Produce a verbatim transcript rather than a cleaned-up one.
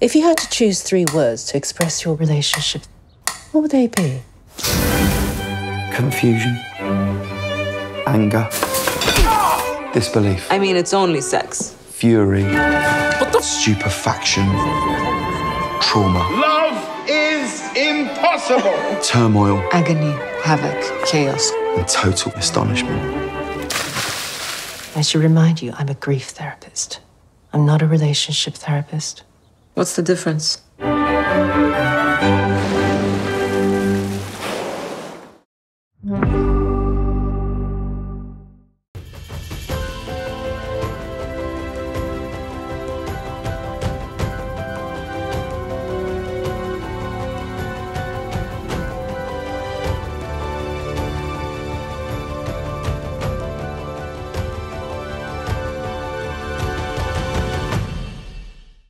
If you had to choose three words to express your relationship, what would they be? Confusion. Anger. Disbelief. I mean, it's only sex. Fury. What the? Stupefaction. Trauma. Love is impossible. Turmoil. Agony, havoc, chaos. And total astonishment. I should remind you, I'm a grief therapist. I'm not a relationship therapist. What's the difference?